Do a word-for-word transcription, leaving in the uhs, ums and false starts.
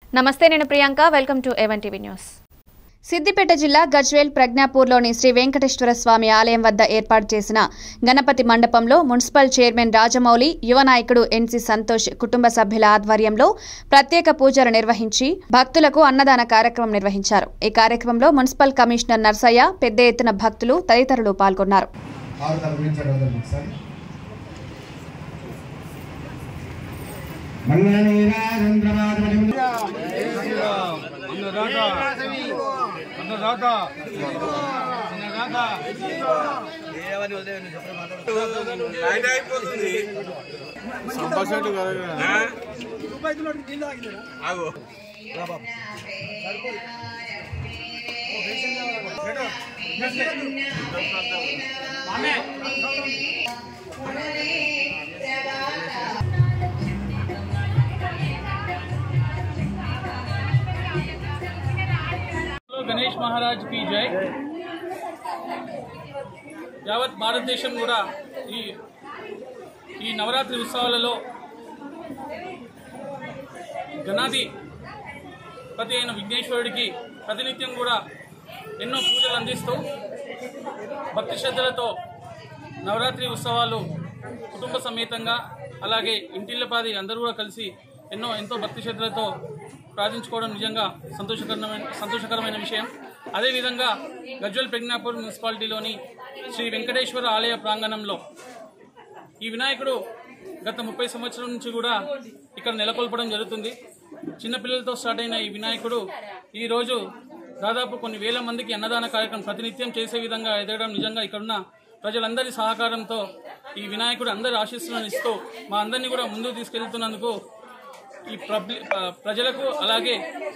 నమస్తే, నేను Priyanka. Welcome to A one TV news. Siddipet జిల్లా గజ్వేల్ ప్రజ్ఞాపూర్లోని శ్రీ వెంకటేశ్వర స్వామి ఆలయం వద్ద ఏర్పాటు చేసిన గణపతి మండపంలో మున్సిపల్ చైర్మన్ రాజమౌళి, యువ నాయకుడు ఎన్సీ సంతోష్ కుటుంబ సభ్యుల ఆధ్వర్యంలో ప్రత్యేక పూజలు నిర్వహించి భక్తులకు అన్నదాన కార్యక్రమం నిర్వహించారు. ఈ కార్యక్రమంలో మున్సిపల్ కమిషనర్ నర్సయ్య, పెద్ద ఎత్తున భక్తులు తదితరులు పాల్గొన్నారు. गणेश महाराज की जय. యావత్ భారతదేశం కూడా ఈ ఈ నవరాత్రి ఉత్సవాలలో గణాధిపతి అయిన విఘ్నేశ్వరుడికి ప్రతినిత్యం కూడా ఎన్నో పూజలు అందిస్తూ భక్తి శ్రద్ధలతో నవరాత్రి ఉత్సవాలు కుటుంబ సమేతంగా అలాగే ఇంటిల్లపాది అందరూ కూడా కలిసి ఎన్నో ఎంతో భక్తి శ్రద్ధలతో ప్రార్థించుకోవడం నిజంగా సంతోషకరమైన సంతోషకరమైన విషయం. అదేవిధంగా గజ్వేల్ ప్రజ్ఞాపూర్ మున్సిపాలిటీలోని శ్రీ వెంకటేశ్వర ఆలయ ప్రాంగణంలో ఈ వినాయకుడు గత ముప్పై సంవత్సరాల నుంచి కూడా ఇక్కడ నెలకొల్పడం జరుగుతుంది. చిన్నపిల్లలతో స్టార్ట్ అయిన ఈ వినాయకుడు ఈరోజు దాదాపు కొన్ని వేల మందికి అన్నదాన కార్యక్రమం ప్రతినిత్యం చేసే విధంగా ఎదగడం నిజంగా ఇక్కడున్న ప్రజలందరి సహకారంతో ఈ వినాయకుడు అందరి ఆశీస్సులను ఇస్తూ మా అందరినీ కూడా ముందుకు తీసుకెళ్తున్నందుకు ఈ ప్రజలకు అలాగే